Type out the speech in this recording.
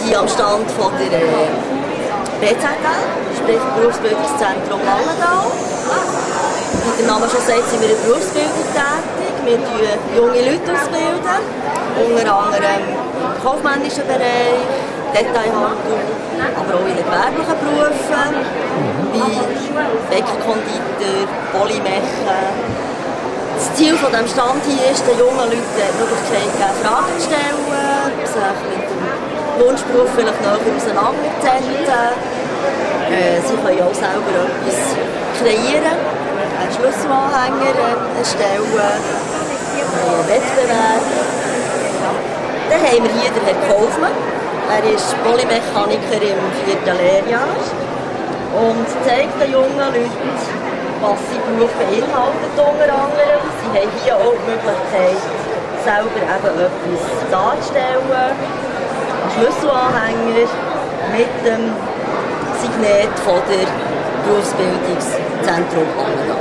arbeite am Stand von der BZL, sprich Berufsbildungszentrum Langenthal. Wie der Name schon sagt, sind wir in der Berufsbildung tätig. Wir bilden junge Leute ausbilden, unter anderem im kaufmännischen Bereich, Detailhandel, aber auch in den gewerblichen Berufen, wie Bäcker, Konditor, Polymechen. Das Ziel von diesem Stand hier ist, den jungen Leuten die Möglichkeit zu geben, Fragen zu stellen, sich mit dem Wunschberuf vielleicht näher auseinanderzusetzen. Sie können auch selber etwas kreieren, einen Schlüsselanhänger erstellen, einen Wettbewerb. Dann haben wir hier den Herrn Kaufmann. Er ist Polymechaniker im 4. Lehrjahr und zeigt den jungen Leuten, was sein Beruf beinhaltet unter anderem. Sie haben hier auch die Möglichkeit, selber eben etwas darzustellen. Ein Schlüsselanhänger mit dem Signet von der Berufsbildungszentrum Langenthal.